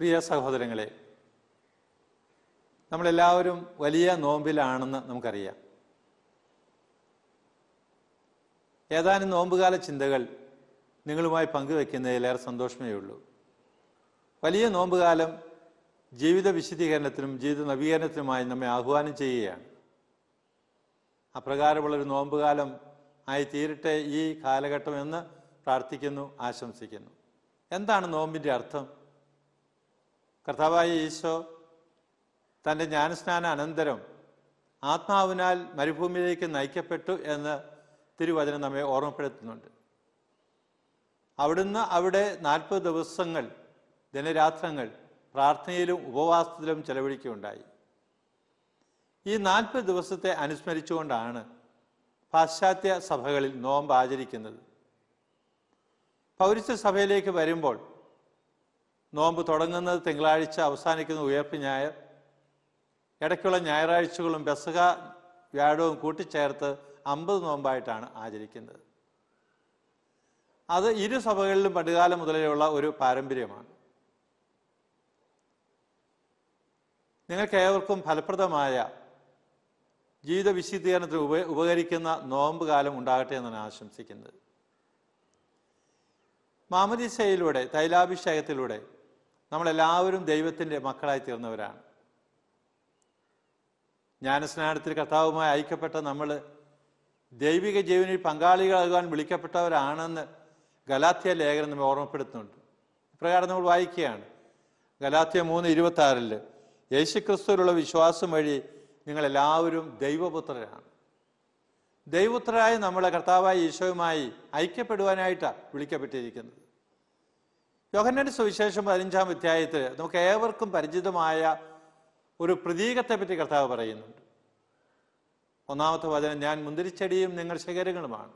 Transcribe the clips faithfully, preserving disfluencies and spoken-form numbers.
പ്രിയ സഹോദരങ്ങളെ, നമ്മളെല്ലാവരും വലിയ നോമ്പിലാണെന്ന് നമുക്കറിയാം. ഏതാനും നോമ്പുകാല ചിന്തകൾ നിങ്ങളുമായി പങ്കുവെക്കുന്നതിലേറെ സന്തോഷമേ ഉള്ളൂ. വലിയ നോമ്പുകാലം ജീവിത വിശുദ്ധീകരണത്തിനും ജീവിത നവീകരണത്തിനുമായി നമ്മെ ആഹ്വാനം ചെയ്യുകയാണ്. അപ്രകാരമുള്ളൊരു നോമ്പുകാലം ആയി തീരട്ടെ ഈ കാലഘട്ടം എന്ന് പ്രാർത്ഥിക്കുന്നു, ആശംസിക്കുന്നു. എന്താണ് നോമ്പിൻ്റെ അർത്ഥം? കർത്താവായ ഈശോ തൻ്റെ ജ്ഞാനസ്നാന അനന്തരം ആത്മാവിനാൽ മരുഭൂമിയിലേക്ക് നയിക്കപ്പെട്ടു എന്ന് തിരുവചനം നമ്മെ ഓർമ്മപ്പെടുത്തുന്നുണ്ട്. അവിടുന്ന് അവിടെ നാൽപ്പത് ദിവസങ്ങൾ ദിനരാത്രങ്ങൾ പ്രാർത്ഥനയിലും ഉപവാസത്തിലും ചെലവഴിക്കുകയുണ്ടായി. ഈ നാൽപ്പത് ദിവസത്തെ അനുസ്മരിച്ചുകൊണ്ടാണ് പാശ്ചാത്യ സഭകളിൽ നോമ്പ് ആചരിക്കുന്നത്. പൗരസ്ത്യ സഭയിലേക്ക് വരുമ്പോൾ നോമ്പ് തുടങ്ങുന്നത് തിങ്കളാഴ്ച, അവസാനിക്കുന്ന ഉയർപ്പ് ഞായർ, ഇടയ്ക്കുള്ള ഞായറാഴ്ചകളും പെസഹ വ്യാഴവും കൂട്ടിച്ചേർത്ത് അമ്പത് നോമ്പായിട്ടാണ് ആചരിക്കുന്നത്. അത് ഇരു സഭകളിലും പണ്ടുകാലം മുതലേയുള്ള ഒരു പാരമ്പര്യമാണ്. നിങ്ങൾക്ക് ഏവർക്കും ഫലപ്രദമായ ജീവിത വിശുദ്ധീകരണത്തിന് ഉപ ഉപകരിക്കുന്ന നോമ്പ് കാലം ഉണ്ടാകട്ടെ എന്നാണ് ആശംസിക്കുന്നത്. മാമോദീസയിലൂടെ, തൈലാഭിഷേകത്തിലൂടെ നമ്മളെല്ലാവരും ദൈവത്തിൻ്റെ മക്കളായി തീർന്നവരാണ്. ജ്ഞാനസ്നാനത്തിൽ കർത്താവുമായി ഐക്യപ്പെട്ട നമ്മൾ ദൈവിക ജീവനിൽ പങ്കാളികളാകാൻ വിളിക്കപ്പെട്ടവരാണെന്ന് ഗലാത്യ ലേഖനം നമ്മെ ഓർമ്മപ്പെടുത്തുന്നുണ്ട്. ഇപ്രകാരം നമ്മൾ വായിക്കുകയാണ്, ഗലാത്യ മൂന്ന് ഇരുപത്തി ആറില് യേശുക്രിസ്തുവിലുള്ള വിശ്വാസം വഴി നിങ്ങളെല്ലാവരും ദൈവപുത്രരാണ്. ദൈവപുത്രരായ നമ്മളെ കർത്താവായ ഈശോയുമായി ഐക്യപ്പെടുവാനായിട്ടാണ് വിളിക്കപ്പെട്ടിരിക്കുന്നത്. യോഹന്നാന്റെ സുവിശേഷം പതിനഞ്ചാം അധ്യായത്തിൽ നമുക്ക് ഏവർക്കും പരിചിതമായ ഒരു പ്രതീകത്തെ പറ്റി കർത്താവ് പറയുന്നുണ്ട്. ഒന്നാമത്തെ വചനം, ഞാൻ മുന്തിരിച്ചെടിയും നിങ്ങൾ ശിഖരങ്ങളുമാണ്.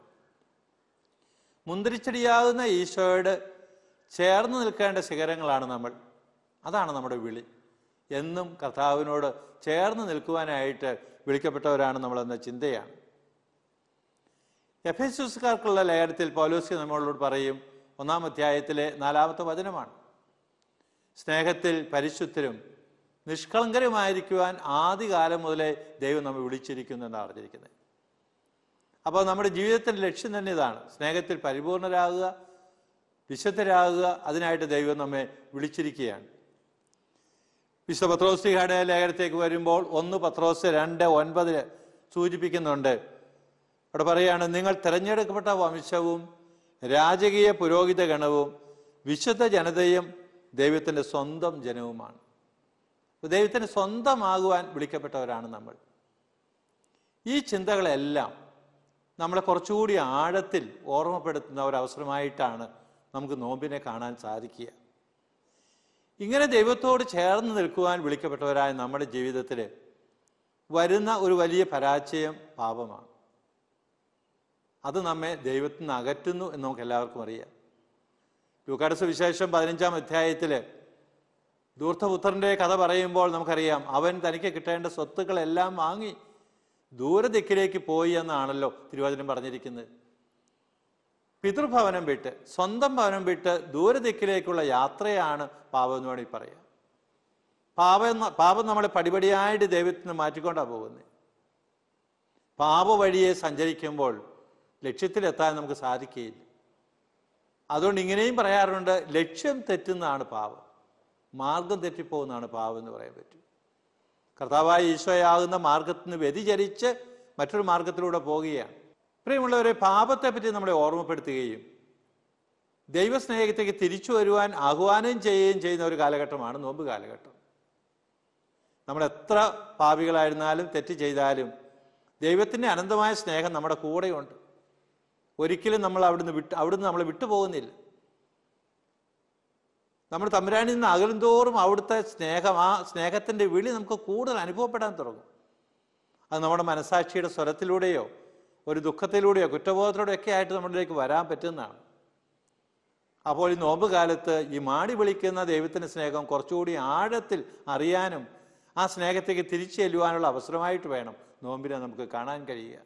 മുന്തിരിച്ചെടിയാകുന്ന ഈശോയോട് ചേർന്ന് നിൽക്കേണ്ട ശിഖരങ്ങളാണ് നമ്മൾ. അതാണ് നമ്മുടെ വിളി. എന്നും കർത്താവിനോട് ചേർന്ന് നിൽക്കുവാനായിട്ട് വിളിക്കപ്പെട്ടവരാണ് നമ്മളെന്ന ചിന്തയാണ്. എഫെസ്യുസ്കാർക്കുള്ള ലേഖനത്തിൽ പൗലോസ് നമ്മളോട് പറയും, ഒന്നാം അധ്യായത്തിലെ നാലാമത്തെ വചനമാണ്, സ്നേഹത്തിൽ പരിശുദ്ധരും നിഷ്കളങ്കരുമായിരിക്കുവാൻ ആദ്യകാലം മുതലേ ദൈവം നമ്മെ വിളിച്ചിരിക്കുന്നു എന്നാണ് അറിഞ്ഞിരിക്കുന്നത്. അപ്പോൾ നമ്മുടെ ജീവിതത്തിൻ്റെ ലക്ഷ്യം തന്നെ ഇതാണ്, സ്നേഹത്തിൽ പരിപൂർണരാകുക, വിശുദ്ധരാകുക. അതിനായിട്ട് ദൈവം നമ്മെ വിളിച്ചിരിക്കുകയാണ്. വിശുദ്ധ പത്രോസ്ലീഹയുടെ ലേഖനത്തേക്ക് വരുമ്പോൾ ഒന്ന് പത്രോസ് രണ്ട് ഒൻപതില് സൂചിപ്പിക്കുന്നുണ്ട്. അവിടെ പറയുകയാണ്, നിങ്ങൾ തിരഞ്ഞെടുക്കപ്പെട്ട വംശവും രാജകീയ പുരോഹിത ഗണവും വിശുദ്ധ ജനതയും ദൈവത്തിൻ്റെ സ്വന്തം ജനവുമാണ്. ദൈവത്തിന് സ്വന്തമാകുവാൻ വിളിക്കപ്പെട്ടവരാണ് നമ്മൾ. ഈ ചിന്തകളെല്ലാം നമ്മളെ കുറച്ചുകൂടി ആഴത്തിൽ ഓർമ്മപ്പെടുത്തുന്ന ഒരവസരമായിട്ടാണ് നമുക്ക് നോമ്പിനെ കാണാൻ സാധിക്കുക. ഇങ്ങനെ ദൈവത്തോട് ചേർന്ന് നിൽക്കുവാൻ വിളിക്കപ്പെട്ടവരായ നമ്മുടെ ജീവിതത്തിൽ വരുന്ന ഒരു വലിയ പരാജയം പാപമാണ്. അത് നമ്മെ ദൈവത്തിൽ നിന്ന് അകറ്റുന്നു എന്ന് നമുക്ക് എല്ലാവർക്കും അറിയാം. ലൂക്കായുടെ സുവിശേഷം പതിനഞ്ചാം അധ്യായത്തില് ധൂർത്തപുത്രന്റെ കഥ പറയുമ്പോൾ നമുക്കറിയാം, അവൻ തനിക്ക് കിട്ടേണ്ട സ്വത്തുക്കളെല്ലാം വാങ്ങി ദൂരദിക്കിലേക്ക് പോയി എന്നാണല്ലോ തിരുവചനം പറഞ്ഞിരിക്കുന്നത്. പിതൃഭവനം വിട്ട്, സ്വന്തം ഭവനം വിട്ട് ദൂരദിക്കിലേക്കുള്ള യാത്രയാണ് പാപം എന്ന് വേണമെങ്കിൽ പറയാം. പാപം പാപം നമ്മളെ പടിപടിയായിട്ട് ദൈവത്തിൽ നിന്ന് മാറ്റിക്കൊണ്ടാണ് പോകുന്നത്. പാപ വഴിയെ സഞ്ചരിക്കുമ്പോൾ ലക്ഷ്യത്തിലെത്താൻ നമുക്ക് സാധിക്കുകയില്ല. അതുകൊണ്ട് ഇങ്ങനെയും പറയാറുണ്ട്, ലക്ഷ്യം തെറ്റുന്നതാണ് പാപം, മാർഗം തെറ്റിപ്പോകുന്നതാണ് പാപം എന്ന് പറയാൻ പറ്റും. കർത്താവായ ഈശോയാകുന്ന മാർഗത്തിൽ നിന്ന് വ്യതിചരിച്ച് മറ്റൊരു മാർഗത്തിലൂടെ പോവുകയാണ്. പ്രിയമുള്ളവരെ, പാപത്തെ പറ്റി നമ്മളെ ഓർമ്മപ്പെടുത്തുകയും ദൈവസ്നേഹത്തേക്ക് തിരിച്ചു വരുവാൻ ആഹ്വാനം ചെയ്യുകയും ചെയ്യുന്ന ഒരു കാലഘട്ടമാണ് നോമ്പ് കാലഘട്ടം. നമ്മൾ എത്ര പാപികളായിരുന്നാലും തെറ്റ് ചെയ്താലും ദൈവത്തിൻ്റെ അനന്തമായ സ്നേഹം നമ്മുടെ കൂടെയുണ്ട്. ഒരിക്കലും നമ്മൾ അവിടുന്ന് വിട്ട് അവിടുന്ന് നമ്മളെ വിട്ടുപോകുന്നില്ല. നമ്മൾ തമ്പുരാനിൽ നിന്ന് അകലും തോറും അവിടുത്തെ സ്നേഹം, ആ സ്നേഹത്തിൻ്റെ വിളി നമുക്ക് കൂടുതൽ അനുഭവപ്പെടാൻ തുടങ്ങും. അത് നമ്മുടെ മനസാക്ഷിയുടെ സ്വരത്തിലൂടെയോ ഒരു ദുഃഖത്തിലൂടെയോ കുറ്റബോധത്തിലൂടെയോ ഒക്കെ ആയിട്ട് നമ്മളിലേക്ക് വരാൻ പറ്റുന്നതാണ്. അപ്പോൾ ഈ നോമ്പ് കാലത്ത് ഈ മാടി വിളിക്കുന്ന ദൈവത്തിൻ്റെ സ്നേഹം കുറച്ചുകൂടി ആഴത്തിൽ അറിയാനും ആ സ്നേഹത്തേക്ക് തിരിച്ചു ചെല്ലുവാനുള്ള അവസരമായിട്ട് വേണം നോമ്പിനെ നമുക്ക് കാണാൻ കഴിയുക.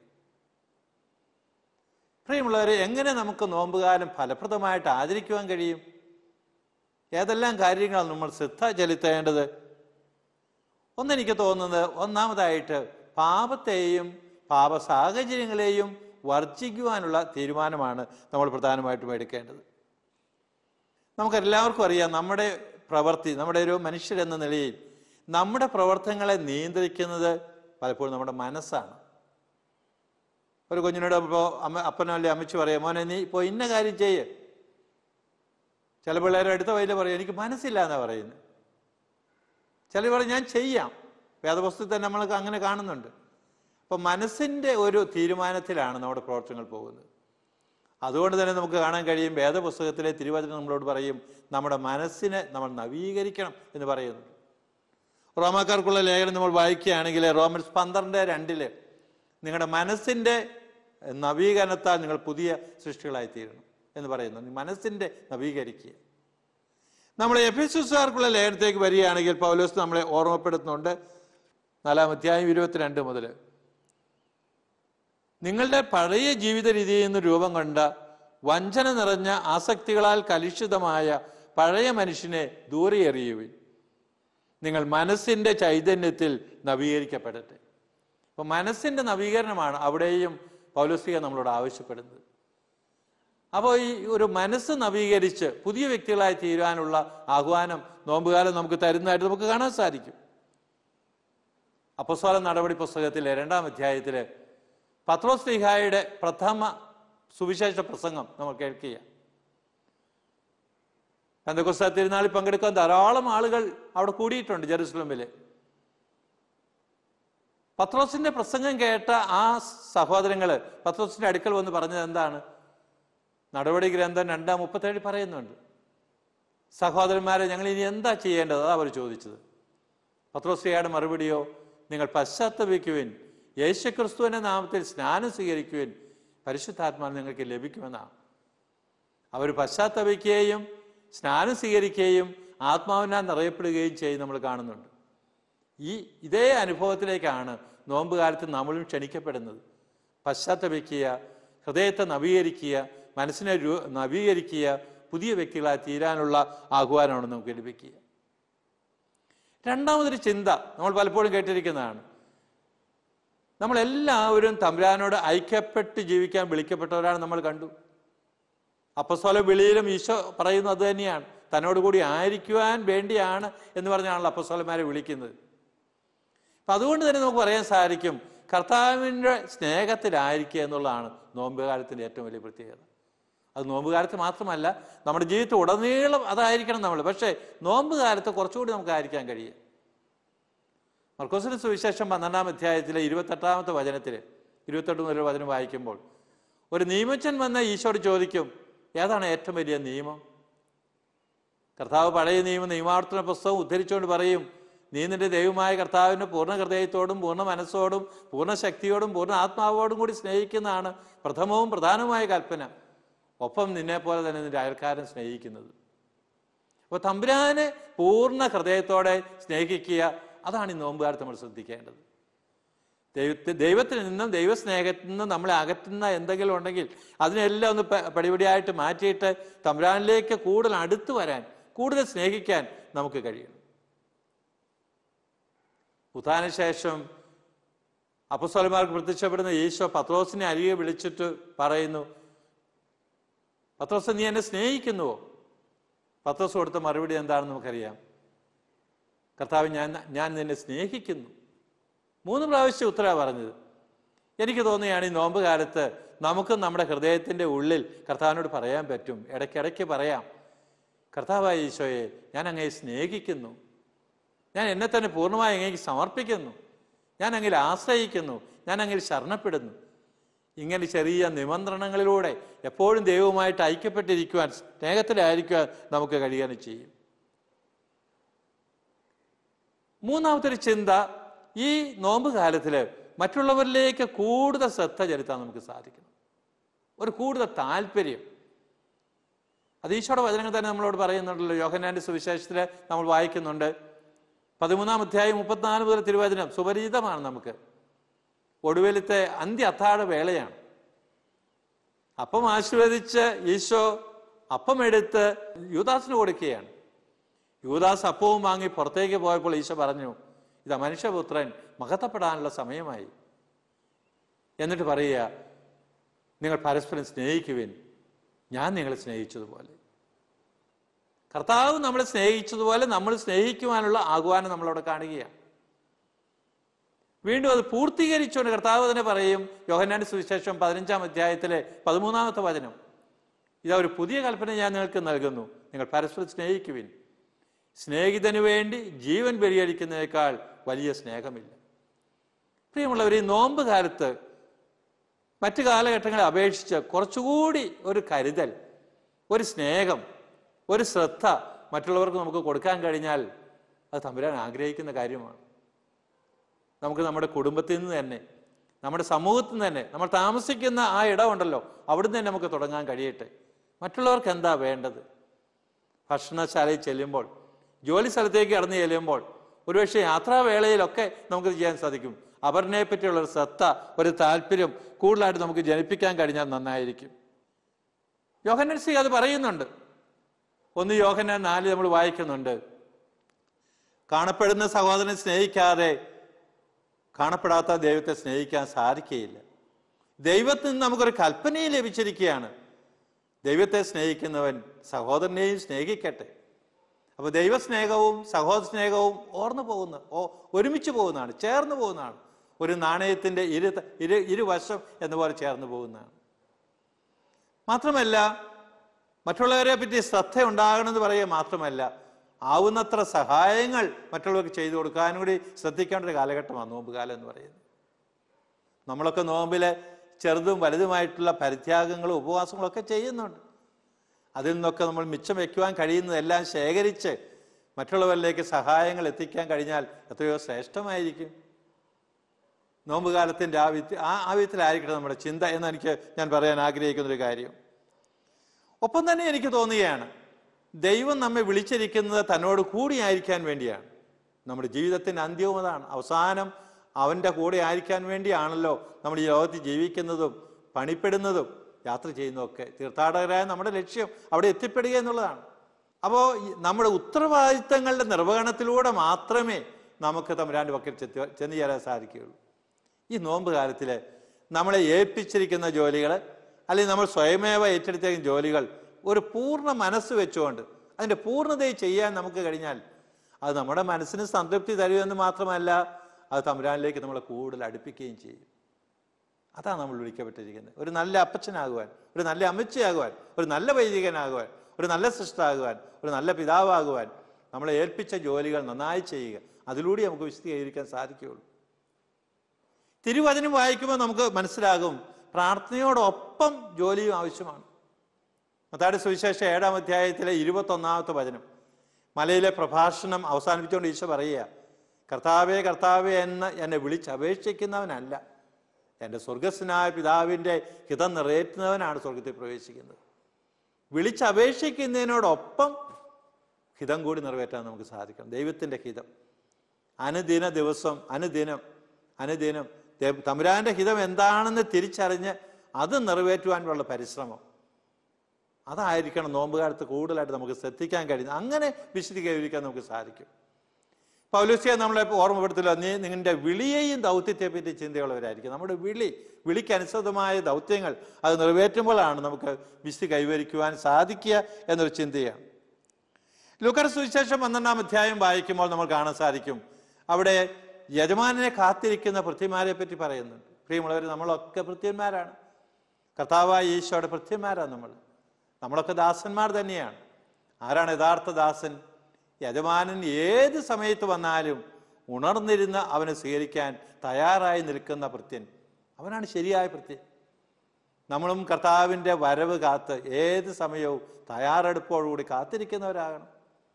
പ്രിയമുള്ളവരെ, എങ്ങനെ നമുക്ക് നോമ്പുകാലം ഫലപ്രദമായിട്ട് ആചരിക്കുവാൻ കഴിയും? ഏതെല്ലാം കാര്യങ്ങളാണ് നമ്മൾ ശ്രദ്ധ ചെലുത്തേണ്ടത്? ഒന്നെനിക്ക് തോന്നുന്നത്, ഒന്നാമതായിട്ട് പാപത്തെയും പാപ സാഹചര്യങ്ങളെയും വർജിക്കുവാനുള്ള തീരുമാനമാണ് നമ്മൾ പ്രധാനമായിട്ടും എടുക്കേണ്ടത്. നമുക്കെല്ലാവർക്കും അറിയാം, നമ്മുടെ പ്രവൃത്തി, നമ്മുടെ ഒരു മനുഷ്യരെന്ന നിലയിൽ നമ്മുടെ പ്രവർത്തനങ്ങളെ നിയന്ത്രിക്കുന്നത് പലപ്പോഴും നമ്മുടെ മനസ്സാണ്. ഒരു കുഞ്ഞിനോട് ഇപ്പോൾ അമ്മ അപ്പനോ അല്ലെ അമ്മച്ചി പറയാം, മോനെ നീ ഇപ്പോൾ ഇന്ന കാര്യം ചെയ്യ്. ചില പിള്ളേരെ അടുത്ത വയലിൽ പറയും എനിക്ക് മനസ്സില്ല എന്നാണ് പറയുന്നത്. ചില പറയും ഞാൻ ചെയ്യാം. വേദപുസ്തകത്തിൽ തന്നെ നമ്മൾക്ക് അങ്ങനെ കാണുന്നുണ്ട്. അപ്പം മനസ്സിൻ്റെ ഒരു തീരുമാനത്തിലാണ് നമ്മുടെ പ്രവർത്തനങ്ങൾ പോകുന്നത്. അതുകൊണ്ട് തന്നെ നമുക്ക് കാണാൻ കഴിയും, വേദപുസ്തകത്തിലെ തിരുവചനം നമ്മളോട് പറയും നമ്മുടെ മനസ്സിനെ നമ്മൾ നവീകരിക്കണം എന്ന് പറയുന്നുണ്ട്. റോമാക്കാർക്കുള്ള ലേഖനം നമ്മൾ വായിക്കുകയാണെങ്കിൽ റോമൻസ് പന്ത്രണ്ട് രണ്ടില് നിങ്ങളുടെ മനസ്സിൻ്റെ നവീകരണത്താൽ നിങ്ങൾ പുതിയ സൃഷ്ടികളായി തീരണം എന്ന് പറയുന്നു. മനസ്സിൻ്റെ നവീകരിക്കുക. നമ്മൾ എഫെസസുകാർക്കുള്ള ലേഖനത്തേക്ക് വരികയാണെങ്കിൽ പൗലോസ് നമ്മളെ ഓർമ്മപ്പെടുത്തുന്നുണ്ട്. നാലാം അധ്യായം ഇരുപത്തിരണ്ട് മുതൽ നിങ്ങളുടെ പഴയ ജീവിത രീതിയിൽ നിന്ന് രൂപം കൊണ്ട വഞ്ചന നിറഞ്ഞ ആസക്തികളാൽ കലുഷിതമായ പഴയ മനുഷ്യനെ ദൂരെ എറിയുവിൻ. നിങ്ങൾ മനസ്സിൻ്റെ ചൈതന്യത്തിൽ നവീകരിക്കപ്പെടട്ടെ. അപ്പോൾ മനസ്സിൻ്റെ നവീകരണമാണ് അവിടെയും പൗലോസ്ലിഹ നമ്മളോട് ആവശ്യപ്പെടുന്നത്. അപ്പോൾ ഈ ഒരു മനസ്സ് നവീകരിച്ച് പുതിയ വ്യക്തികളായി തീരാനുള്ള ആഹ്വാനം നോമ്പുകാലം നമുക്ക് തരുന്നതായിട്ട് നമുക്ക് കാണാൻ സാധിക്കും. അപ്പോസ്തല നടപടി പുസ്തകത്തിലെ രണ്ടാം അധ്യായത്തില് പത്രോസ്ലീഹായുടെ പ്രഥമ സുവിശേഷ പ്രസംഗം നമ്മൾ കേൾക്കുക. പെന്തക്കോസ്ത് തിരുനാളിൽ പങ്കെടുക്കാൻ ധാരാളം ആളുകൾ അവിടെ കൂടിയിട്ടുണ്ട് ജെറുസലേമില്. പത്രോസിന്റെ പ്രസംഗം കേട്ട ആ സഹോദരങ്ങള് പത്രോസിന്റെ അടുക്കൽ വന്ന് പറഞ്ഞത് എന്താണ്? നടപടി ഗ്രന്ഥം രണ്ടാം മുപ്പത്തേഴ് പറയുന്നുണ്ട്, സഹോദരന്മാരെ ഞങ്ങൾ ഇനി എന്താ ചെയ്യേണ്ടത്? അതാ അവർ ചോദിച്ചത്. പത്രോസ്ലിഹയുടെ മറുപടിയോ, നിങ്ങൾ പശ്ചാത്തപിക്കുവിൻ, യേശുക്രിസ്തുവിന്റെ നാമത്തിൽ സ്നാനം സ്വീകരിക്കുവിൻ, പരിശുദ്ധാത്മാവ് നിങ്ങൾക്ക് ലഭിക്കുമെന്നാണ്. അവർ പശ്ചാത്തപിക്കുകയും സ്നാനം സ്വീകരിക്കുകയും ആത്മാവിനാൽ നിറയപ്പെടുകയും ചെയ്യും നമ്മൾ കാണുന്നുണ്ട്. ഈ ഇതേ അനുഭവത്തിലേക്കാണ് നോമ്പ് കാലത്ത് നമ്മളും ക്ഷണിക്കപ്പെടുന്നത്. പശ്ചാത്തപിക്കുക, ഹൃദയത്തെ നവീകരിക്കുക, മനസ്സിനെ നവീകരിക്കുക, പുതിയ വ്യക്തികളായി തീരാനുള്ള ആഹ്വാനമാണ് നമുക്ക് ലഭിക്കുക. രണ്ടാമതൊരു ചിന്ത നമ്മൾ പലപ്പോഴും കേട്ടിരിക്കുന്നതാണ്. നമ്മളെല്ലാവരും തമ്പുരാനോട് ഐക്യപ്പെട്ട് ജീവിക്കാൻ വിളിക്കപ്പെട്ടവരാണ് നമ്മൾ കണ്ടു. അപ്പസ്തോല വിളിയിലും ഈശോ പറയുന്നത് അത് തന്നെയാണ്. തന്നോട് കൂടി ആയിരിക്കുവാൻ വേണ്ടിയാണ് എന്ന് പറഞ്ഞാണല്ലോ അപ്പസ്തോലന്മാരെ വിളിക്കുന്നത്. അപ്പം അതുകൊണ്ട് തന്നെ നമുക്ക് പറയാൻ സാധിക്കും, കർത്താവിൻ്റെ സ്നേഹത്തിലായിരിക്കുക എന്നുള്ളതാണ് നോമ്പ് കാലത്തിൻ്റെ ഏറ്റവും വലിയ പ്രത്യേകത. അത് നോമ്പ് കാലത്ത് മാത്രമല്ല, നമ്മുടെ ജീവിതത്തിൽ ഉടനീളം അതായിരിക്കണം നമ്മൾ. പക്ഷേ നോമ്പ് കാലത്ത് കുറച്ചുകൂടി നമുക്ക് ആയിരിക്കാൻ കഴിയും. മർക്കോസിന്റെ സുവിശേഷം പന്ത്രണ്ടാം അധ്യായത്തിലെ ഇരുപത്തെട്ടാമത്തെ വചനത്തിൽ ഇരുപത്തെട്ട് മുതൽ വചനം വായിക്കുമ്പോൾ ഒരു നിയമജ്ഞൻ വന്ന ഈശോയോട് ചോദിക്കും, ഏതാണ് ഏറ്റവും വലിയ നിയമം? കർത്താവ് പഴയ നിയമം നിയമാവർത്തന പുസ്തകം ഉദ്ധരിച്ചുകൊണ്ട് പറയും, നീ നിന്റെ ദൈവമായ കർത്താവിൻ്റെ പൂർണ്ണ ഹൃദയത്തോടും പൂർണ്ണ മനസ്സോടും പൂർണ്ണ ശക്തിയോടും പൂർണ്ണ ആത്മാവോടും കൂടി സ്നേഹിക്കുന്നതാണ് പ്രഥമവും പ്രധാനമായ കൽപ്പന. ഒപ്പം നിന്നെ പോലെ തന്നെ നിന്റെ അയൽക്കാരൻ സ്നേഹിക്കുന്നത്. അപ്പോൾ തമ്പുരാനെ പൂർണ്ണ ഹൃദയത്തോടെ സ്നേഹിക്കുക, അതാണ് ഈ നോമ്പുകാലത്ത് നമ്മൾ ശ്രദ്ധിക്കേണ്ടത്. ദൈവത്തെ ദൈവത്തിൽ നിന്നും ദൈവസ്നേഹത്തിൽ നിന്നും നമ്മളെ അകറ്റുന്ന എന്തെങ്കിലും ഉണ്ടെങ്കിൽ അതിനെല്ലാം ഒന്ന് പടിപടിയായിട്ട് മാറ്റിയിട്ട് തമ്പുരാനിലേക്ക് കൂടുതൽ അടുത്ത് വരാൻ, കൂടുതൽ സ്നേഹിക്കാൻ നമുക്ക് കഴിയണം. ഉത്ഥാനശേഷം അപ്പോസ്തലന്മാർക്ക് പ്രത്യക്ഷപ്പെടുന്ന ഈശോ പത്രോസിനെ അരികെ വിളിച്ചിട്ട് പറയുന്നു, പത്രോസ് നീ എന്നെ സ്നേഹിക്കുന്നുവോ? പത്രോസ് കൊടുത്ത മറുപടി എന്താണെന്ന് നമുക്കറിയാം. കർത്താവ്, ഞാൻ ഞാൻ നിന്നെ സ്നേഹിക്കുന്നു. മൂന്ന് പ്രാവശ്യം ഉത്തരവാണ് പറഞ്ഞത്. എനിക്ക് തോന്നുകയാണ് ഈ നോമ്പ് കാലത്ത് നമുക്കും നമ്മുടെ ഹൃദയത്തിൻ്റെ ഉള്ളിൽ കർത്താവിനോട് പറയാൻ പറ്റും. ഇടയ്ക്കിടയ്ക്ക് പറയാം, കർത്താവായ ഈശോയെ, ഞാൻ അങ്ങയെ സ്നേഹിക്കുന്നു, ഞാൻ എന്നെ തന്നെ പൂർണ്ണമായി അങ്ങേക്ക് സമർപ്പിക്കുന്നു, ഞാൻ അങ്ങയിൽ ആശ്രയിക്കുന്നു, ഞാൻ അങ്ങയിൽ ശരണപ്പെടുന്നു. ഇങ്ങനെ ചെറിയ നിമന്ത്രണങ്ങളിലൂടെ എപ്പോഴും ദൈവവുമായിട്ട് ഐക്യപ്പെട്ടിരിക്കുവാൻ, സ്നേഹത്തിലായിരിക്കുവാൻ നമുക്ക് കഴിയാനും ചെയ്യും. മൂന്നാമത്തെ ചിന്ത, ഈ നോമ്പ് കാലത്തിൽ മറ്റുള്ളവരിലേക്ക് കൂടുതൽ ശ്രദ്ധ ചെലുത്താൻ നമുക്ക് സാധിക്കണം. ഒരു കൂടുതൽ താല്പര്യം. അത് ഈശോയുടെ വചനങ്ങൾ തന്നെ നമ്മളോട് പറയുന്നുണ്ടല്ലോ. യോഹന്നാന്റെ സുവിശേഷത്തിൽ നമ്മൾ വായിക്കുന്നുണ്ട്, പതിമൂന്നാം അധ്യായം മുപ്പത്തിനാല് മുതൽ തിരുവചനം സുപരിചിതമാണ് നമുക്ക്. ഒടുവിലത്തെ അന്ത്യ അത്താഴ വേളയാണ്. അപ്പം ആശീർവദിച്ച് ഈശോ അപ്പം എടുത്ത് യൂദാസിന് കൊടുക്കുകയാണ്. യൂദാസ് അപ്പവും വാങ്ങി പുറത്തേക്ക് പോയപ്പോൾ ഈശോ പറഞ്ഞു, ഇതാ മനുഷ്യപുത്രൻ മഹത്വപ്പെടാനുള്ള സമയമായി. എന്നിട്ട് പറയുക, നിങ്ങൾ പരസ്പരം സ്നേഹിക്കുവിൻ, ഞാൻ നിങ്ങളെ സ്നേഹിച്ചതുപോലെ. കർത്താവ് നമ്മളെ സ്നേഹിച്ചതുപോലെ നമ്മൾ സ്നേഹിക്കുവാനുള്ള ആഹ്വാനം നമ്മളവിടെ കാണുകയാണ്. വീണ്ടും അത് പൂർത്തീകരിച്ചുകൊണ്ട് കർത്താവ് തന്നെ പറയും, യോഹന്നാന്റെ സുവിശേഷം പതിനഞ്ചാം അധ്യായത്തിലെ പതിമൂന്നാമത്തെ വചനം, ഇതാ ഒരു പുതിയ കൽപ്പന ഞാൻ നിങ്ങൾക്ക് നൽകുന്നു, നിങ്ങൾ പരസ്പരം സ്നേഹിക്കുവിൻ. സ്നേഹിതന് വേണ്ടി ജീവൻ ബലിയടിക്കുന്നതിനേക്കാൾ വലിയ സ്നേഹമില്ല. പ്രിയമുള്ളവർ, ഈ നോമ്പ് കാലത്ത് മറ്റു കാലഘട്ടങ്ങളെ അപേക്ഷിച്ച് കുറച്ചുകൂടി ഒരു കരുതൽ, ഒരു സ്നേഹം, ഒരു ശ്രദ്ധ മറ്റുള്ളവർക്ക് നമുക്ക് കൊടുക്കാൻ കഴിഞ്ഞാൽ അത് തമ്പുരാൻ ആഗ്രഹിക്കുന്ന കാര്യമാണ്. നമുക്ക് നമ്മുടെ കുടുംബത്തിൽ നിന്ന് തന്നെ, നമ്മുടെ സമൂഹത്തിൽ നിന്ന് തന്നെ, നമ്മൾ താമസിക്കുന്ന ആ ഇടമുണ്ടല്ലോ, അവിടുന്ന് തന്നെ നമുക്ക് തുടങ്ങാൻ കഴിയട്ടെ. മറ്റുള്ളവർക്ക് എന്താ വേണ്ടത്? ഭക്ഷണശാലയിൽ ചെല്ലുമ്പോൾ, ജോലി സ്ഥലത്തേക്ക് കടന്നു ചെല്ലുമ്പോൾ, ഒരുപക്ഷെ യാത്രാവേളയിലൊക്കെ നമുക്ക് ചെയ്യാൻ സാധിക്കും. അവരിനെ പറ്റിയുള്ള ഒരു ശ്രദ്ധ, ഒരു താല്പര്യം കൂടുതലായിട്ട് നമുക്ക് ജനിപ്പിക്കാൻ കഴിഞ്ഞാൽ നന്നായിരിക്കും. യോഹന്നാൻ ശ്രീ അത് പറയുന്നുണ്ട്. ഒന്ന് യോഹന്നാൻ നാല് നമ്മൾ വായിക്കുന്നുണ്ട്, കാണപ്പെടുന്ന സഹോദരനെ സ്നേഹിക്കാതെ കാണപ്പെടാത്ത ദൈവത്തെ സ്നേഹിക്കാൻ സാധിക്കുകയില്ല. ദൈവത്തിൽ നിന്ന് നമുക്കൊരു കൽപ്പനയും ലഭിച്ചിരിക്കുകയാണ്, ദൈവത്തെ സ്നേഹിക്കുന്നവൻ സഹോദരനെയും സ്നേഹിക്കട്ടെ. അപ്പൊ ദൈവസ്നേഹവും സഹോദര സ്നേഹവും ഓർന്നു പോകുന്ന ഓ ഒരുമിച്ച് പോകുന്നതാണ്, ചേർന്ന് പോകുന്നതാണ്. ഒരു നാണയത്തിന്റെ ഇരു ഇരു ഇരുവശം എന്ന പോലെ ചേർന്ന് പോകുന്നതാണ്. മാത്രമല്ല, മറ്റുള്ളവരെ പറ്റി ശ്രദ്ധ ഉണ്ടാകണമെന്ന് പറയുക മാത്രമല്ല, ആവുന്നത്ര സഹായങ്ങൾ മറ്റുള്ളവർക്ക് ചെയ്തു കൊടുക്കാനും കൂടി ശ്രദ്ധിക്കേണ്ട ഒരു കാലഘട്ടമാണ് നോമ്പ് കാലം എന്ന് പറയുന്നത്. നമ്മളൊക്കെ നോമ്പിലെ ചെറുതും വലുതുമായിട്ടുള്ള പരിത്യാഗങ്ങളും ഉപവാസങ്ങളും ഒക്കെ ചെയ്യുന്നുണ്ട്. അതിൽ നിന്നൊക്കെ നമ്മൾ മിച്ചം വയ്ക്കുവാൻ കഴിയുന്നതെല്ലാം ശേഖരിച്ച് മറ്റുള്ളവരിലേക്ക് സഹായങ്ങൾ എത്തിക്കാൻ കഴിഞ്ഞാൽ എത്രയോ ശ്രേഷ്ഠമായിരിക്കും. നോമ്പ് കാലത്തിൻ്റെ ആ വിത്ത് ആ ആ വിധത്തിലായിരിക്കട്ടെ നമ്മുടെ ചിന്ത എന്ന് എനിക്ക് ഞാൻ പറയാൻ ആഗ്രഹിക്കുന്നൊരു കാര്യം. ഒപ്പം തന്നെ എനിക്ക് തോന്നുകയാണ്, ദൈവം നമ്മെ വിളിച്ചിരിക്കുന്നത് തന്നോട് കൂടിയായിരിക്കാൻ വേണ്ടിയാണ്. നമ്മുടെ ജീവിതത്തിൻ്റെ അന്ത്യവും അതാണ്. അവസാനം അവൻ്റെ കൂടെ ആയിരിക്കാൻ വേണ്ടിയാണല്ലോ നമ്മൾ ഈ ലോകത്ത് ജീവിക്കുന്നതും പണിപ്പെടുന്നതും യാത്ര ചെയ്യുന്നതൊക്കെ. തീർത്ഥാടകരായ നമ്മുടെ ലക്ഷ്യം അവിടെ എത്തിപ്പെടുക എന്നുള്ളതാണ്. അപ്പോൾ നമ്മുടെ ഉത്തരവാദിത്തങ്ങളുടെ നിർവഹണത്തിലൂടെ മാത്രമേ നമുക്ക് തമ്പുരാൻ്റെ പക്കൽ ചെത്തി ചെന്ന് ചേരാൻ സാധിക്കുകയുള്ളൂ. ഈ നോമ്പ് കാലത്തിൽ നമ്മളെ ഏൽപ്പിച്ചിരിക്കുന്ന ജോലികൾ, അല്ലെങ്കിൽ നമ്മൾ സ്വയമേവ ഏറ്റെടുത്തിരിക്കുന്ന ജോലികൾ ഒരു പൂർണ്ണ മനസ്സ് വെച്ചുകൊണ്ട് അതിൻ്റെ പൂർണ്ണതയിൽ ചെയ്യാൻ നമുക്ക് കഴിഞ്ഞാൽ അത് നമ്മുടെ മനസ്സിന് സംതൃപ്തി തരുമെന്ന് മാത്രമല്ല, അത് തമ്പുരാനിലേക്ക് നമ്മളെ കൂടുതൽ അടുപ്പിക്കുകയും ചെയ്യും. അതാണ് നമ്മൾ വിളിക്കപ്പെട്ടിരിക്കുന്നത്. ഒരു നല്ല അപ്പച്ചനാകുവാൻ, ഒരു നല്ല അമ്മച്ചിയാകുവാൻ, ഒരു നല്ല വൈദികനാകുവാൻ, ഒരു നല്ല സിസ്റ്ററാകുവാൻ, ഒരു നല്ല പിതാവാകുവാൻ നമ്മളെ ഏൽപ്പിച്ച ജോലികൾ നന്നായി ചെയ്യുക. അതിലൂടെ നമുക്ക് വിശദീകരിക്കാൻ സാധിക്കുകയുള്ളൂ. തിരുവചനം വായിക്കുമ്പോൾ നമുക്ക് മനസ്സിലാകും, പ്രാർത്ഥനയോടൊപ്പം ജോലിയും ആവശ്യമാണ്. മത്തായിയുടെ സുവിശേഷം ഏഴാം അധ്യായത്തിലെ ഇരുപത്തൊന്നാമത്തെ വചനം, മലയിലെ പ്രഭാഷണം അവസാനിപ്പിച്ചുകൊണ്ട് ഈശോ പറയുക, കർത്താവേ കർത്താവേ എന്ന് എന്നെ വിളിച്ചപേക്ഷിക്കുന്നവനല്ല, എൻ്റെ സ്വർഗസ്വനായ പിതാവിൻ്റെ ഹിതം നിറവേറ്റുന്നവനാണ് സ്വർഗത്തിൽ പ്രവേശിക്കുന്നത്. വിളിച്ചപേക്ഷിക്കുന്നതിനോടൊപ്പം ഹിതം കൂടി നിറവേറ്റാൻ നമുക്ക് സാധിക്കണം. ദൈവത്തിൻ്റെ ഹിതം അനുദിന ദിവസം അനുദിനം അനുദിനം തമ്പുരാൻ്റെ ഹിതം എന്താണെന്ന് തിരിച്ചറിഞ്ഞ് അത് നിറവേറ്റുവാനുള്ള പരിശ്രമം, അതായിരിക്കണം നോമ്പുകാലത്ത് കൂടുതലായിട്ട് നമുക്ക് ശ്രദ്ധിക്കാൻ കഴിയുന്നത്. അങ്ങനെ വിശദീകരിക്കാൻ നമുക്ക് സാധിക്കും. പൗലോസ്യ നമ്മളെ ഓർമ്മപ്പെടുത്തില്ല, നീ നിങ്ങളുടെ വിളിയെയും ദൗത്യത്തെ പറ്റി ചിന്തയുള്ളവരായിരിക്കും. നമ്മുടെ വിളി വിളിക്കനുസൃതമായ ദൗത്യങ്ങൾ അത് നിറവേറ്റുമ്പോഴാണ് നമുക്ക് വിശുദ്ധി കൈവരിക്കുവാൻ സാധിക്കുക എന്നൊരു ചിന്തയാണ്. ലൂക്കായുടെ സുവിശേഷം പന്ത്രണ്ടാം അധ്യായം വായിക്കുമ്പോൾ നമ്മൾ കാണാൻ സാധിക്കും, അവിടെ യജമാനെ കാത്തിരിക്കുന്ന ഭൃത്യന്മാരെ പറ്റി പറയുന്നുണ്ട്. പ്രിയമുള്ളവർ, നമ്മളൊക്കെ ഭൃത്യന്മാരാണ്. കർത്താവായ ഈശോയുടെ ഭൃത്യന്മാരാണ് നമ്മൾ. നമ്മളൊക്കെ ദാസന്മാർ തന്നെയാണ്. ആരാണ് യഥാർത്ഥ ദാസൻ? യജമാനൻ ഏത് സമയത്ത് വന്നാലും ഉണർന്നിരുന്ന് അവനെ സ്വീകരിക്കാൻ തയ്യാറായി നിൽക്കുന്ന ഭൃത്യൻ, അവനാണ് ശരിയായ ഭൃത്യൻ. നമ്മളും കർത്താവിൻ്റെ വരവ് കാത്ത് ഏത് സമയവും തയ്യാറെടുപ്പോടുകൂടി കാത്തിരിക്കുന്നവരാകണം.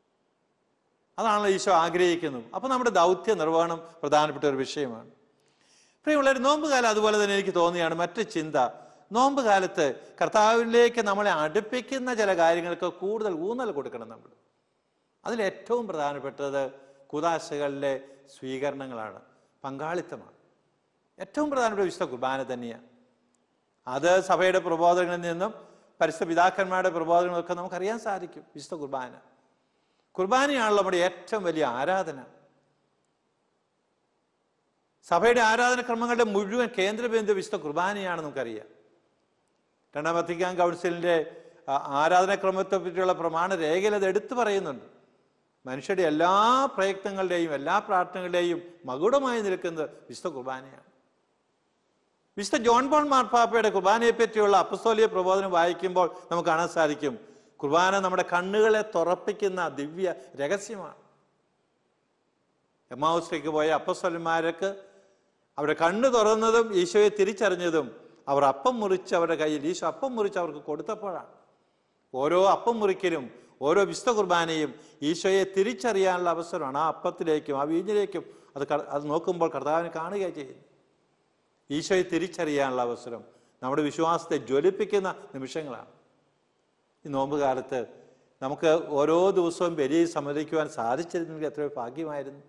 അതാണല്ലോ ഈശോ ആഗ്രഹിക്കുന്നത്. അപ്പം നമ്മുടെ ദൗത്യ നിർവഹണം പ്രധാനപ്പെട്ട ഒരു വിഷയമാണ്. പ്രിയമുള്ളവർ, നോമ്പ് കാലം അതുപോലെ തന്നെ എനിക്ക് തോന്നിയാണ് മറ്റു ചിന്ത, നോമ്പ് കാലത്ത് കർത്താവിലേക്ക് നമ്മളെ അടുപ്പിക്കുന്ന ചില കാര്യങ്ങൾക്ക് കൂടുതൽ ഊന്നൽ കൊടുക്കണം നമ്മൾ. അതിലേറ്റവും പ്രധാനപ്പെട്ടത് കൂദാശകളിലെ സ്വീകരണങ്ങളാണ്, പങ്കാളിത്തമാണ്. ഏറ്റവും പ്രധാനപ്പെട്ട വിശുദ്ധ കുർബാന തന്നെയാണ്. അത് സഭയുടെ പ്രബോധനങ്ങളിൽ നിന്നും പരിശുദ്ധ പിതാക്കന്മാരുടെ പ്രബോധനങ്ങളൊക്കെ നമുക്കറിയാൻ സാധിക്കും. വിശുദ്ധ കുർബാന കുർബാനയാണല്ലോ നമ്മുടെ ഏറ്റവും വലിയ ആരാധന. സഭയുടെ ആരാധനക്രമങ്ങളുടെ മുഴുവൻ കേന്ദ്രബിന്ദു വിശുദ്ധ കുർബാനയാണ് നമുക്കറിയാം. രണ്ടാം വത്തിക്കാൻ കൗൺസിലിൻ്റെ ആരാധനക്രമത്തെ പറ്റിയുള്ള പ്രമാണ രേഖയിൽ അത് എടുത്തു പറയുന്നുണ്ട്. മനുഷ്യരുടെ എല്ലാ പ്രയത്നങ്ങളുടെയും എല്ലാ പ്രാർത്ഥനകളുടെയും മകുടമായി നിൽക്കുന്നത് വിശുദ്ധ കുർബാനയാണ്. വിശുദ്ധ ജോൺ പോൾ മാർപ്പാപ്പയുടെ കുർബാനയെ പറ്റിയുള്ള അപ്പസ്തോലിക പ്രബോധനം വായിക്കുമ്പോൾ നമുക്ക് കാണാൻ സാധിക്കും, കുർബാന നമ്മുടെ കണ്ണുകളെ തുറപ്പിക്കുന്ന ദിവ്യ രഹസ്യമാണ്. എമ്മാവുസിലേക്ക് പോയ അപ്പസ്തോലന്മാർക്ക് അവരുടെ കണ്ണ് തുറന്നതും ഈശോയെ തിരിച്ചറിഞ്ഞതും അവർ അപ്പം മുറിച്ച് അവരുടെ കയ്യിൽ ഈശോ അപ്പം മുറിച്ച് അവർക്ക് കൊടുത്തപ്പോഴാണ്. ഓരോ അപ്പം മുറിക്കലും ഓരോ വിശുദ്ധ കുർബാനയും ഈശോയെ തിരിച്ചറിയാനുള്ള അവസരമാണ്. ആ അപ്പത്തിലേക്കും ആ വീഞ്ഞിലേക്കും അത് അത് നോക്കുമ്പോൾ കർത്താവിനെ കാണുകയാണ് ചെയ്യുന്നത്. ഈശോയെ തിരിച്ചറിയാനുള്ള അവസരം നമ്മുടെ വിശ്വാസത്തെ ജ്വലിപ്പിക്കുന്ന നിമിഷങ്ങളാണ്. ഈ നോമ്പ് കാലത്ത് നമുക്ക് ഓരോ ദിവസവും ബലി സമ്മതിക്കുവാൻ സാധിച്ചിരുന്നെങ്കിൽ എത്രയോ ഭാഗ്യമായിരുന്നു.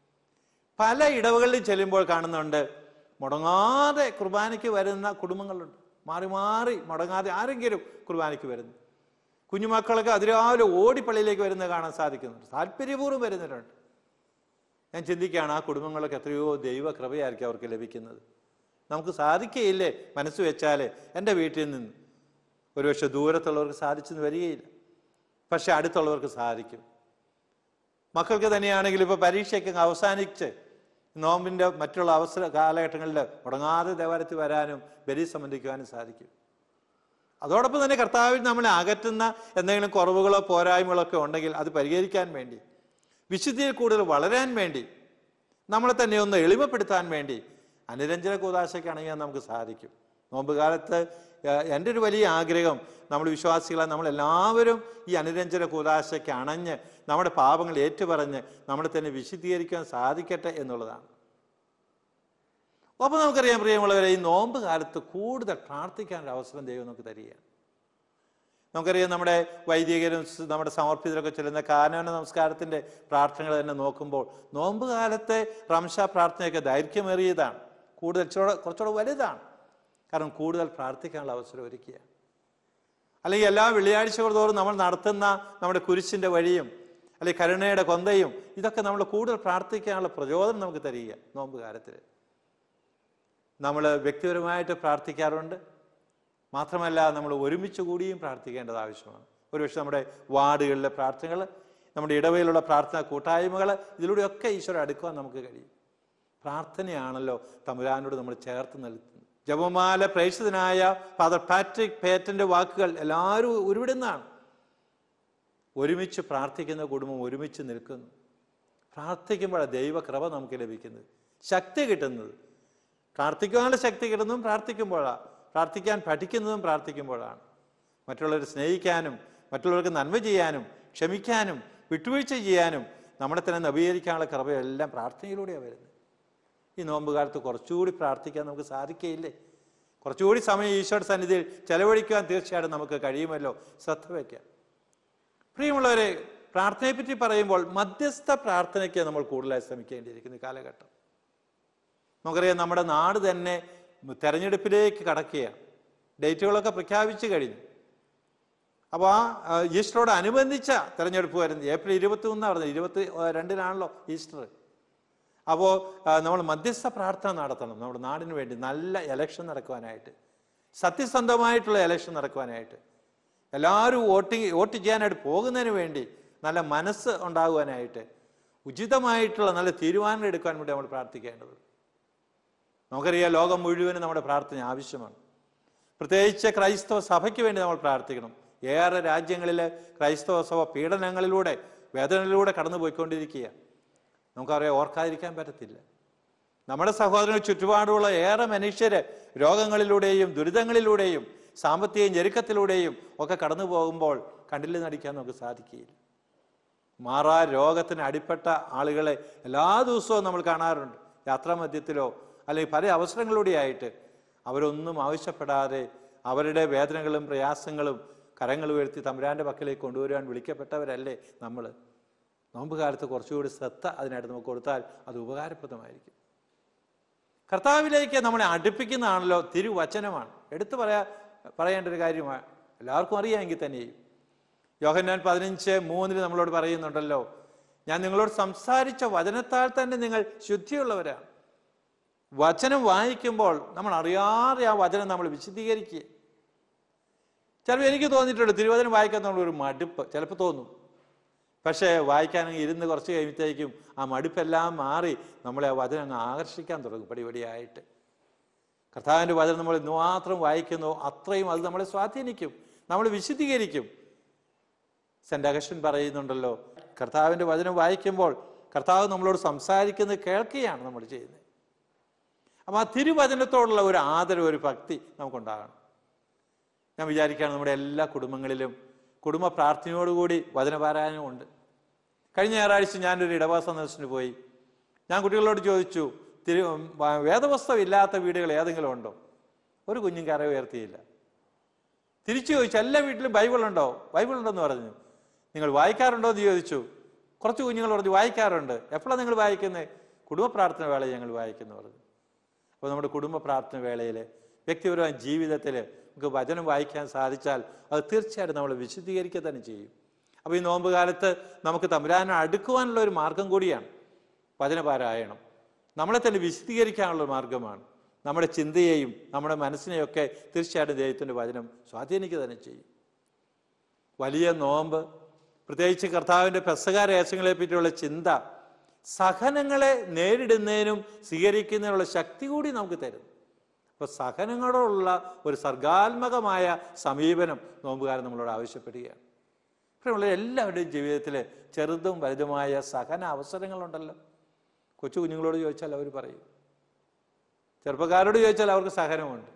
പല ഇടവകളിൽ ചെല്ലുമ്പോൾ കാണുന്നുണ്ട്, മുടങ്ങാതെ കുർബാനയ്ക്ക് വരുന്ന കുടുംബങ്ങളുണ്ട്. മാറി മാറി മുടങ്ങാതെ ആരെങ്കിലും കുർബാനയ്ക്ക് വരുന്നു. കുഞ്ഞുമക്കളൊക്കെ അതിരാവിലെ ഓടിപ്പള്ളിയിലേക്ക് വരുന്നത് കാണാൻ സാധിക്കുന്നുണ്ട്. താല്പര്യപൂർവ്വം വരുന്നവരുണ്ട്. ഞാൻ ചിന്തിക്കുകയാണ്, ആ കുടുംബങ്ങളൊക്കെ എത്രയോ ദൈവകൃപയായിരിക്കും അവർക്ക് ലഭിക്കുന്നത്. നമുക്ക് സാധിക്കുകയില്ലേ മനസ്സ് വെച്ചാൽ? എൻ്റെ വീട്ടിൽ നിന്ന് ഒരുപക്ഷെ ദൂരത്തുള്ളവർക്ക് സാധിച്ചെന്ന് വരികയില്ല, പക്ഷെ അടുത്തുള്ളവർക്ക് സാധിക്കും. മക്കൾക്ക് തന്നെയാണെങ്കിൽ ഇപ്പോൾ പരീക്ഷയ്ക്ക് അവസാനിച്ച് നോമ്പിൻ്റെ മറ്റുള്ള അവസര കാലഘട്ടങ്ങളിൽ മുടങ്ങാതെ ദേവാലയത്തിൽ വരാനും ബലി സംബന്ധിക്കുവാനും സാധിക്കും. അതോടൊപ്പം തന്നെ കർത്താവിൽ നമ്മളെ അകറ്റുന്ന എന്തെങ്കിലും കുറവുകളോ പോരായ്മകളോ ഒക്കെ ഉണ്ടെങ്കിൽ അത് പരിഹരിക്കാൻ വേണ്ടി, വിശുദ്ധിയിൽ കൂടുതൽ വളരാൻ വേണ്ടി, നമ്മളെ തന്നെ ഒന്ന് എളിമപ്പെടുത്താൻ വേണ്ടി അനുരഞ്ജന കൂദാശയ്ക്കാണെങ്കിൽ നമുക്ക് സാധിക്കും. നോമ്പ് കാലത്ത് എൻ്റെ ഒരു വലിയ ആഗ്രഹം, നമ്മൾ വിശ്വാസികളാണ് നമ്മളെല്ലാവരും ഈ അനുരഞ്ജന കൂദാശയ്ക്ക് അണഞ്ഞ് നമ്മുടെ പാപങ്ങൾ ഏറ്റുപറഞ്ഞ് നമ്മളെ തന്നെ വിശുദ്ധീകരിക്കാൻ സാധിക്കട്ടെ എന്നുള്ളതാണ്. അപ്പോൾ നമുക്കറിയാം പ്രിയമുള്ളവരെ, ഈ നോമ്പ് കാലത്ത് കൂടുതൽ പ്രാർത്ഥിക്കാനൊരു അവസരം ദൈവം നമുക്ക് തരികയാണ്. നമുക്കറിയാം, നമ്മുടെ വൈദികരും നമ്മുടെ സമർപ്പിതരൊക്കെ ചൊല്ലുന്ന കാനോന നമസ്കാരത്തിൻ്റെ പ്രാർത്ഥനകൾ തന്നെ നോക്കുമ്പോൾ നോമ്പ് കാലത്തെ റംഷ പ്രാർത്ഥനയൊക്കെ ദൈർഘ്യമേറിയതാണ്, കൂടുതൽ കുറച്ചുകൂടെ വലുതാണ്. കാരണം കൂടുതൽ പ്രാർത്ഥിക്കാനുള്ള അവസരം ഒരുക്കുക. അല്ലെങ്കിൽ എല്ലാ വെള്ളിയാഴ്ചകൾ തോറും നമ്മൾ നടത്തുന്ന നമ്മുടെ കുരിശിൻ്റെ വഴിയും അല്ലെങ്കിൽ കരുണയുടെ കൊന്തയും ഇതൊക്കെ നമ്മൾ കൂടുതൽ പ്രാർത്ഥിക്കാനുള്ള പ്രചോദനം നമുക്ക് തരിക. നോമ്പ് കാലത്തിൽ നമ്മൾ വ്യക്തിപരമായിട്ട് പ്രാർത്ഥിക്കാറുണ്ട്, മാത്രമല്ല നമ്മൾ ഒരുമിച്ച് കൂടിയും പ്രാർത്ഥിക്കേണ്ടത് ആവശ്യമാണ്. ഒരുപക്ഷെ നമ്മുടെ വാർഡുകളിലെ പ്രാർത്ഥനകൾ, നമ്മുടെ ഇടവയിലുള്ള പ്രാർത്ഥന കൂട്ടായ്മകൾ, ഇതിലൂടെയൊക്കെ ഈശ്വരൻ അടുക്കുവാൻ നമുക്ക് കഴിയും. പ്രാർത്ഥനയാണല്ലോ തമ്പുരാനോട് നമ്മൾ ചേർത്ത് നൽകുന്നത്. ജപമാല പ്രേക്ഷിതനായ ഫാദർ പാട്രിക് പേറ്റന്റെ വാക്കുകൾ എല്ലാവരും ഉരുവിടുന്നതാണ്. ഒരുമിച്ച് പ്രാർത്ഥിക്കുന്ന കുടുംബം ഒരുമിച്ച് നിൽക്കുന്നു. പ്രാർത്ഥിക്കുമ്പോഴാണ് ദൈവകൃപ നമുക്ക് ലഭിക്കുന്നത്, ശക്തി കിട്ടുന്നത്. പ്രാർത്ഥിക്കാനുള്ള ശക്തി കിട്ടുന്നതും പ്രാർത്ഥിക്കുമ്പോഴാണ്. പ്രാർത്ഥിക്കാൻ പഠിക്കുന്നതും പ്രാർത്ഥിക്കുമ്പോഴാണ്. മറ്റുള്ളവരെ സ്നേഹിക്കാനും മറ്റുള്ളവർക്ക് നന്മ ചെയ്യാനും ക്ഷമിക്കാനും വിട്ടുവീഴ്ച ചെയ്യാനും നമ്മളെ തന്നെ നവീകരിക്കാനുള്ള കൃപയെല്ലാം പ്രാർത്ഥനയിലൂടെയാണ് വരുന്നത്. ഈ നോമ്പ് കാലത്ത് കുറച്ചുകൂടി പ്രാർത്ഥിക്കാൻ നമുക്ക് സാധിക്കുകയില്ലേ? കുറച്ചുകൂടി സമയം ഈശോയുടെ സന്നിധിയിൽ ചെലവഴിക്കാൻ തീർച്ചയായിട്ടും നമുക്ക് കഴിയുമല്ലോ. ശ്രദ്ധ വയ്ക്കാം. പ്രിയമുള്ളവരെ, പ്രാർത്ഥനയെപ്പറ്റി പറയുമ്പോൾ മധ്യസ്ഥ പ്രാർത്ഥനയ്ക്ക് നമ്മൾ കൂടുതലായി ശ്രമിക്കേണ്ടിയിരിക്കുന്ന കാലഘട്ടം. നമുക്കറിയാം, നമ്മുടെ നാട് തന്നെ തെരഞ്ഞെടുപ്പിലേക്ക് കടക്കുകയാണ്. ഡേറ്റുകളൊക്കെ പ്രഖ്യാപിച്ചു കഴിഞ്ഞു. അപ്പോൾ ആ ഈസ്റ്ററോട് അനുബന്ധിച്ച തെരഞ്ഞെടുപ്പ് വരുന്നത് ഏപ്രിൽ ഇരുപത്തി ഒന്നാണ് പറഞ്ഞത്, ഇരുപത്തി രണ്ടിനാണല്ലോ ഈസ്റ്റർ. അപ്പോൾ നമ്മൾ മധ്യസ്ഥ പ്രാർത്ഥന നടത്തണം നമ്മുടെ നാടിന് വേണ്ടി, നല്ല ഇലക്ഷൻ നടക്കുവാനായിട്ട്, സത്യസന്ധമായിട്ടുള്ള ഇലക്ഷൻ നടക്കുവാനായിട്ട്, എല്ലാവരും വോട്ടിങ് വോട്ട് ചെയ്യാനായിട്ട് പോകുന്നതിന് വേണ്ടി നല്ല മനസ്സ് ഉണ്ടാകുവാനായിട്ട്, ഉചിതമായിട്ടുള്ള നല്ല തീരുമാനങ്ങൾ എടുക്കാൻ വേണ്ടി നമ്മൾ പ്രാർത്ഥിക്കേണ്ടത്. നമുക്കറിയാം, ലോകം മുഴുവനും നമ്മുടെ പ്രാർത്ഥന ആവശ്യമാണ്. പ്രത്യേകിച്ച് ക്രൈസ്തവ സഭയ്ക്ക് വേണ്ടി നമ്മൾ പ്രാർത്ഥിക്കണം. ഏറെ രാജ്യങ്ങളിൽ ക്രൈസ്തവ സഭ പീഡനങ്ങളിലൂടെ വേദനയിലൂടെ കടന്നു പോയിക്കൊണ്ടിരിക്കുക. നമുക്കറിയാം, ഓർക്കാതിരിക്കാൻ പറ്റത്തില്ല. നമ്മുടെ സഹോദരങ്ങൾ ചുറ്റുപാടുമുള്ള ഏറെ മനുഷ്യര് രോഗങ്ങളിലൂടെയും ദുരിതങ്ങളിലൂടെയും സാമ്പത്തിക ഞെരുക്കത്തിലൂടെയും ഒക്കെ കടന്നു പോകുമ്പോൾ കണ്ടില്ലെന്ന് നടിക്കാൻ നമുക്ക് സാധിക്കുകയില്ല. മാറാ രോഗത്തിന് അടിപ്പെട്ട ആളുകളെ എല്ലാ ദിവസവും നമ്മൾ കാണാറുണ്ട്. യാത്രാമധ്യത്തിലോ അല്ലെങ്കിൽ പല അവസരങ്ങളിലൂടെയായിട്ട് അവരൊന്നും ആവശ്യപ്പെടാതെ അവരുടെ വേദനകളും പ്രയാസങ്ങളും കരങ്ങൾ ഉയർത്തി തമ്പുരാൻ്റെ പക്കലേക്ക് കൊണ്ടുവരുവാൻ വിളിക്കപ്പെട്ടവരല്ലേ നമ്മൾ? നോമ്പ് കാലത്ത് കുറച്ചുകൂടി ശ്രദ്ധ അതിനായിട്ട് നമുക്ക് കൊടുത്താൽ അത് ഉപകാരപ്രദമായിരിക്കും. കർത്താവിലേക്ക് നമ്മളെ അടുപ്പിക്കുന്നതാണല്ലോ തിരുവചനമാണ്. എടുത്തു പറയാ പറയേണ്ട ഒരു കാര്യമാണ്, എല്ലാവർക്കും അറിയാമെങ്കിൽ തന്നെയും. യോഹന്നാൻ പതിനഞ്ച് മൂന്നിൽ നമ്മളോട് പറയുന്നുണ്ടല്ലോ, ഞാൻ നിങ്ങളോട് സംസാരിച്ച വചനത്താൽ തന്നെ നിങ്ങൾ ശുദ്ധിയുള്ളവരാണ്. വചനം വായിക്കുമ്പോൾ നമ്മൾ അറിയാതെ ആ വചനം നമ്മൾ വിശദീകരിക്കുക. ചിലപ്പോൾ എനിക്ക് തോന്നിയിട്ടുണ്ട് തിരുവചനം വായിക്കാൻ നമ്മളൊരു മടുപ്പ് ചിലപ്പോൾ തോന്നും. പക്ഷേ വായിക്കാനെങ്കിൽ ഇരുന്ന് കുറച്ച് കഴിയുമ്പോഴത്തേക്കും ആ മടുപ്പെല്ലാം മാറി നമ്മളെ ആ വചനം അങ്ങ് ആകർഷിക്കാൻ തുടങ്ങും പടിപടിയായിട്ട്. കർത്താവിൻ്റെ വചനം നമ്മൾ മാത്രം വായിക്കുന്നോ അത്രയും അത് നമ്മളെ സ്വാധീനിക്കും, നമ്മൾ വിശദീകരിക്കും. സെന്റ് അഗസ്റ്റിൻ പറയുന്നുണ്ടല്ലോ, കർത്താവിൻ്റെ വചനം വായിക്കുമ്പോൾ കർത്താവ് നമ്മളോട് സംസാരിക്കുന്നത് കേൾക്കുകയാണ് നമ്മൾ ചെയ്യുന്നത്. അപ്പം ആ തിരുവചനത്തോടുള്ള ഒരു ആദരവ്, ഒരു ഭക്തി നമുക്കുണ്ടാകണം. ഞാൻ വിചാരിക്കുകയാണ് നമ്മുടെ എല്ലാ കുടുംബങ്ങളിലും കുടുംബ പ്രാർത്ഥനയോടുകൂടി വചനപാരായണമുണ്ട്. കഴിഞ്ഞ ഞായറാഴ്ച ഞാനൊരു ഇടവക സന്ദർശനത്തിന് പോയി. ഞാൻ കുട്ടികളോട് ചോദിച്ചു, തിരു വേദപുസ്തകം ഇല്ലാത്ത വീടുകൾ ഏതെങ്കിലും ഉണ്ടോ? ഒരു കുഞ്ഞും കര ഉയർത്തിയില്ല. തിരിച്ചു ചോദിച്ചു, എല്ലാ വീട്ടിലും ബൈബിളുണ്ടോ? ബൈബിളുണ്ടെന്ന് പറഞ്ഞു. നിങ്ങൾ വായിക്കാറുണ്ടോ എന്ന് ചോദിച്ചു. കുറച്ച് കുഞ്ഞുങ്ങൾ പറഞ്ഞു വായിക്കാറുണ്ട്. എപ്പോഴാണ് നിങ്ങൾ വായിക്കുന്നത്? കുടുംബ പ്രാർത്ഥന വേളയിൽ ഞങ്ങൾ വായിക്കുന്നു പറഞ്ഞു. അപ്പോൾ നമ്മുടെ കുടുംബ പ്രാർത്ഥന വേളയിൽ വ്യക്തിപരമായ ജീവിതത്തിൽ നമുക്ക് വചനം വായിക്കാൻ സാധിച്ചാൽ അത് തീർച്ചയായിട്ടും നമ്മൾ വിശദീകരിക്കുക തന്നെ ചെയ്യും. അപ്പോൾ ഈ നോമ്പ് കാലത്ത് നമുക്ക് തമ്പുരാനെ അടുക്കുവാനുള്ള ഒരു മാർഗം കൂടിയാണ് വചനപാരായണം. നമ്മളെ തന്നെ വിശദീകരിക്കാനുള്ള മാർഗമാണ്. നമ്മുടെ ചിന്തയെയും നമ്മുടെ മനസ്സിനെയൊക്കെ തീർച്ചയായിട്ടും ദൈവത്തിൻ്റെ വചനം സ്വാധീനിക്കുക തന്നെ ചെയ്യും. വലിയ നോമ്പ്, പ്രത്യേകിച്ച് കർത്താവിൻ്റെ പെസഹ രഹസ്യങ്ങളെ പറ്റിയുള്ള ചിന്ത സഹനങ്ങളെ നേരിടുന്നതിനും സ്വീകരിക്കുന്നതിനുള്ള ശക്തി കൂടി നമുക്ക് തരും. അപ്പോൾ സഹനങ്ങളോടുള്ള ഒരു സർഗാത്മകമായ സമീപനം നോമ്പുകാരൻ നമ്മളോട് ആവശ്യപ്പെടുകയാണ്. അപ്പോൾ എല്ലാവരുടെയും ജീവിതത്തിൽ ചെറുതും വലുതുമായ സഹന അവസരങ്ങളുണ്ടല്ലോ. കൊച്ചു കുഞ്ഞുങ്ങളോട് ചോദിച്ചാൽ അവർ പറയും, ചെറുപ്പക്കാരോട് ചോദിച്ചാൽ അവർക്ക് സഹനമുണ്ട്,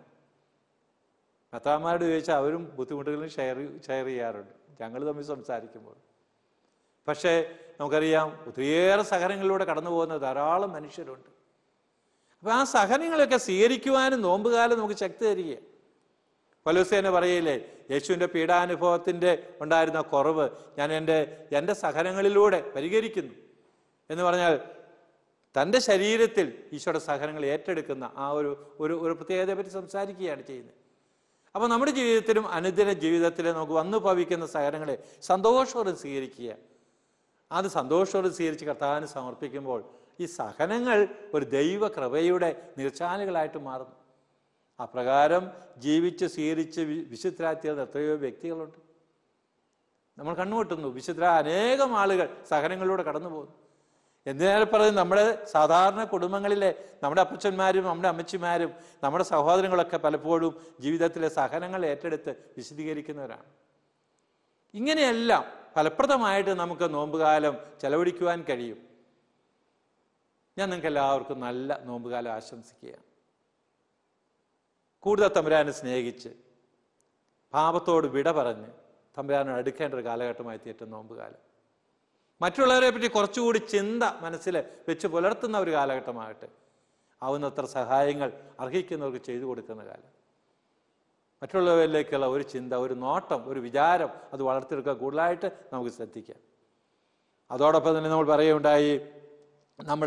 ഭർത്താക്കന്മാരോട് ചോദിച്ചാൽ അവരും ബുദ്ധിമുട്ടുകളും ഷെയർ ഷെയർ ചെയ്യാറുണ്ട് ഞങ്ങൾ തമ്മിൽ സംസാരിക്കുമ്പോൾ. പക്ഷേ നമുക്കറിയാം ഒത്തിരിയേറെ സഹനങ്ങളിലൂടെ കടന്നു പോകുന്ന ധാരാളം മനുഷ്യരുണ്ട്. അപ്പം ആ സഹനങ്ങളൊക്കെ സ്വീകരിക്കുവാനും നോമ്പുകാലം നമുക്ക് ശക്തി തരികയാണ്. പൗലോസ് തന്നെ പറയില്ലേ, യേശുവിൻ്റെ പീഡാനുഭവത്തിൻ്റെ ഉണ്ടായിരുന്ന കുറവ് ഞാൻ എൻ്റെ എൻ്റെ സഹനങ്ങളിലൂടെ പരിഹരിക്കുന്നു എന്ന് പറഞ്ഞാൽ തൻ്റെ ശരീരത്തിൽ ഈശോയുടെ സഹനങ്ങൾ ഏറ്റെടുക്കുന്ന ആ ഒരു ഒരു ഒരു പ്രത്യേകതയെ പറ്റി സംസാരിക്കുകയാണ് ചെയ്യുന്നത്. അപ്പോൾ നമ്മുടെ ജീവിതത്തിലും അനുദിന ജീവിതത്തിൽ നമുക്ക് വന്നു ഭവിക്കുന്ന സഹനങ്ങളെ സന്തോഷത്തോടെ സ്വീകരിക്കുക. അത് സന്തോഷത്തോടെ സ്വീകരിച്ച് കർത്താവിന് സമർപ്പിക്കുമ്പോൾ ഈ സഹനങ്ങൾ ഒരു ദൈവകൃപയുടെ നീർച്ചാലുകളായിട്ട് മാറുന്നു. അപ്രകാരം ജീവിച്ച് സ്വീകരിച്ച് വിശുദ്ധരായിത്തീർന്ന എത്രയോ വ്യക്തികളുണ്ട്. നമ്മൾ കണ്ണുവെട്ടുന്നു, വിശുദ്ധ അനേകം ആളുകൾ സഹനങ്ങളിലൂടെ കടന്നു പോകുന്നു. എന്തിനാലും പറയും, നമ്മുടെ സാധാരണ കുടുംബങ്ങളിലെ നമ്മുടെ അപ്പച്ചന്മാരും നമ്മുടെ അമ്മച്ചിമാരും നമ്മുടെ സഹോദരങ്ങളൊക്കെ പലപ്പോഴും ജീവിതത്തിലെ സഹനങ്ങൾ ഏറ്റെടുത്ത് വിശദീകരിക്കുന്നവരാണ്. ഇങ്ങനെയെല്ലാം ഫലപ്രദമായിട്ട് നമുക്ക് നോമ്പുകാലം ചെലവഴിക്കുവാൻ കഴിയും. ഞാൻ നിങ്ങൾക്ക് എല്ലാവർക്കും നല്ല നോമ്പുകാലം ആശംസിക്കുകയാണ്. കൂടുതൽ തമ്പുരാനെ സ്നേഹിച്ച് പാപത്തോട് വിട പറഞ്ഞ് തമ്പുരാനോട് അടുക്കേണ്ട ഒരു കാലഘട്ടമായി തീറ്റും നോമ്പുകാലം. മറ്റുള്ളവരെ പറ്റി കുറച്ചുകൂടി ചിന്ത മനസ്സിൽ വെച്ച് പുലർത്തുന്ന ഒരു കാലഘട്ടമാകട്ടെ. ആവുന്നത്ര സഹായങ്ങൾ അർഹിക്കുന്നവർക്ക് ചെയ്തു കൊടുക്കുന്ന കാലം. മറ്റുള്ളവരിലേക്കുള്ള ഒരു ചിന്ത, ഒരു നോട്ടം, ഒരു വിചാരം അത് വളർത്തിയെടുക്കാൻ കൂടുതലായിട്ട് നമുക്ക് ശ്രദ്ധിക്കാം. അതോടൊപ്പം തന്നെ നമ്മൾ പറയുകയുണ്ടായി, നമ്മൾ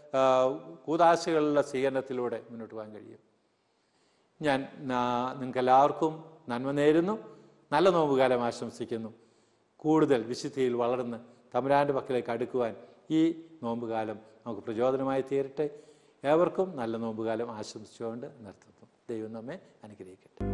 കൂദാശകളുടെ സ്വീകരണത്തിലൂടെ മുന്നോട്ട് പോകാൻ കഴിയും. ഞാൻ നിങ്ങൾക്ക് എല്ലാവർക്കും നന്മ നേരുന്നു, നല്ല നോമ്പുകാലം ആശംസിക്കുന്നു. കൂടുതൽ വിശുദ്ധിയിൽ വളർന്ന് തമ്പുരാൻ്റെ പക്കലേക്ക് അടുക്കുവാൻ ഈ നോമ്പുകാലം നമുക്ക് പ്രചോദനമായി തീരട്ടെ. ഏവർക്കും നല്ല നോമ്പുകാലം ആശംസിച്ചുകൊണ്ട് നിർത്തുന്നു. ദൈവം നമ്മെ അനുഗ്രഹിക്കട്ടെ.